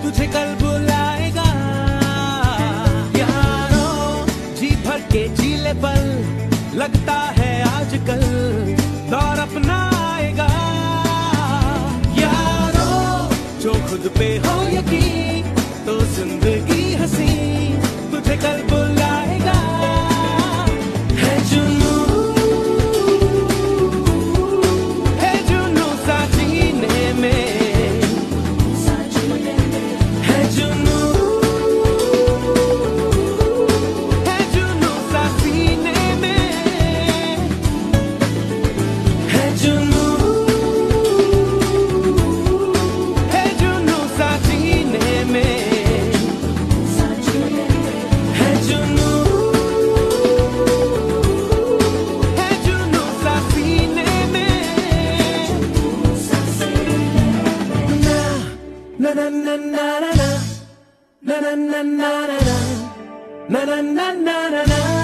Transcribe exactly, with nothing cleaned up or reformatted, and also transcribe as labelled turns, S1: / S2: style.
S1: तुझे कल बुलाएगा। यारो जी भर के जीले पल, लगता है आजकल दौर अपना आएगा। यारो जो खुद पे हो यकीन, तो जिंदगी हंसी तुझे कल बुलाएगा। है जुनू, है जुनू सा जीने में, है जुनू, है जुनू सा सीने में, है जुनू, है जुनू सा जीने में, है जुनू, है जुनू सा सीने में। ना ना ना ना ना ना ना ना ना ना ना ना ना ना ना ना।